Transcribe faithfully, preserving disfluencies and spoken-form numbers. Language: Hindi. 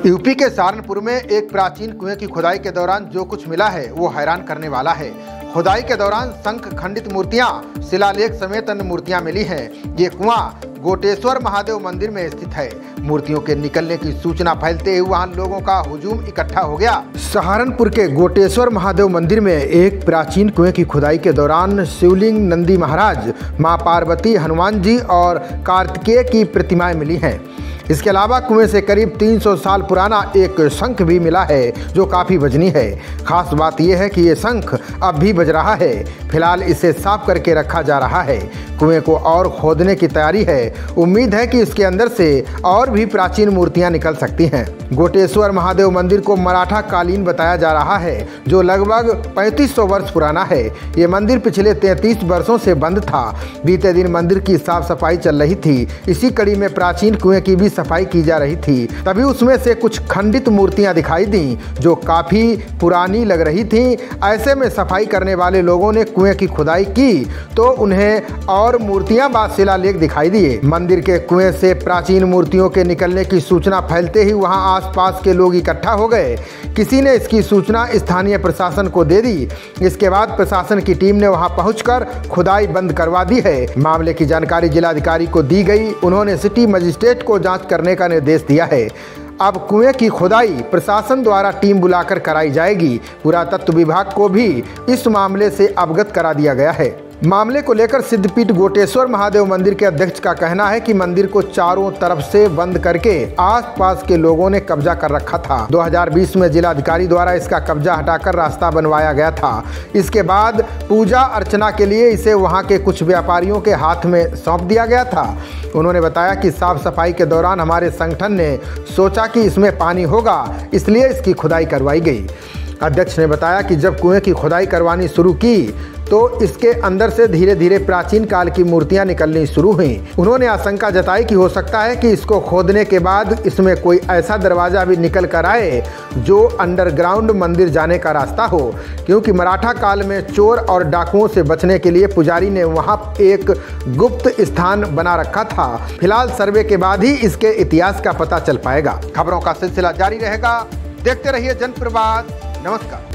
यूपी के सहारनपुर में एक प्राचीन कुएं की खुदाई के दौरान जो कुछ मिला है वो हैरान करने वाला है। खुदाई के दौरान शंख खंडित मूर्तियां, शिलालेख समेत अन्य मूर्तियां मिली हैं। ये कुआं गोटेश्वर महादेव मंदिर में स्थित है। मूर्तियों के निकलने की सूचना फैलते ही वहां लोगों का हुजूम इकट्ठा हो गया। सहारनपुर के गोटेश्वर महादेव मंदिर में एक प्राचीन कुएं की खुदाई के दौरान शिवलिंग, नंदी महाराज, मां पार्वती, हनुमान जी और कार्तिकेय की प्रतिमाएं मिली हैं। इसके अलावा कुएं से करीब तीन सौ साल पुराना एक शंख भी मिला है जो काफ़ी वजनी है। खास बात यह है कि ये शंख अब भी बज रहा है। फिलहाल इसे साफ करके रखा जा रहा है। कुएं को और खोदने की तैयारी है। उम्मीद है कि इसके अंदर से और भी प्राचीन मूर्तियां निकल सकती हैं। गोटेश्वर महादेव मंदिर को मराठा कालीन बताया जा रहा है जो लगभग पैंतीस सौ वर्ष पुराना है। ये मंदिर पिछले तैंतीस वर्षों से बंद था। बीते दिन मंदिर की साफ सफाई चल रही थी। इसी कड़ी में प्राचीन कुएं की भी सफाई की जा रही थी। तभी उसमें से कुछ खंडित मूर्तियां दिखाई दी जो काफी पुरानी लग रही थी। ऐसे में सफाई करने वाले लोगों ने कुएं की खुदाई की तो उन्हें और मूर्तियां बाद शिलालेख दिखाई दिए। मंदिर के कुएं से प्राचीन मूर्तियों के निकलने की सूचना फैलते ही वहां आसपास के लोग इकट्ठा हो गए। किसी ने इसकी सूचना स्थानीय प्रशासन को दे दी। इसके बाद प्रशासन की टीम ने वहां पहुंचकर खुदाई बंद करवा दी है। मामले की जानकारी जिलाधिकारी को दी गई। उन्होंने सिटी मजिस्ट्रेट को जांच करने का निर्देश दिया है। अब कुएं की खुदाई प्रशासन द्वारा टीम बुलाकर कराई जाएगी। पुरातत्व विभाग को भी इस मामले से अवगत करा दिया गया है। मामले को लेकर सिद्धपीठ गोटेश्वर महादेव मंदिर के अध्यक्ष का कहना है कि मंदिर को चारों तरफ से बंद करके आसपास के लोगों ने कब्जा कर रखा था। दो हज़ार बीस में जिलाधिकारी द्वारा इसका कब्जा हटाकर रास्ता बनवाया गया था। इसके बाद पूजा अर्चना के लिए इसे वहां के कुछ व्यापारियों के हाथ में सौंप दिया गया था। उन्होंने बताया कि साफ सफाई के दौरान हमारे संगठन ने सोचा कि इसमें पानी होगा, इसलिए इसकी खुदाई करवाई गई। अध्यक्ष ने बताया कि जब कुएं की खुदाई करवानी शुरू की तो इसके अंदर से धीरे धीरे प्राचीन काल की मूर्तियां निकलनी शुरू हुई। उन्होंने आशंका जताई कि हो सकता है कि इसको खोदने के बाद इसमें कोई ऐसा दरवाजा भी निकल कर आए जो अंडरग्राउंड मंदिर जाने का रास्ता हो, क्योंकि मराठा काल में चोर और डाकुओं से बचने के लिए पुजारी ने वहां एक गुप्त स्थान बना रखा था। फिलहाल सर्वे के बाद ही इसके इतिहास का पता चल पाएगा। खबरों का सिलसिला जारी रहेगा। देखते रहिए जनप्रवाद। नमस्कार।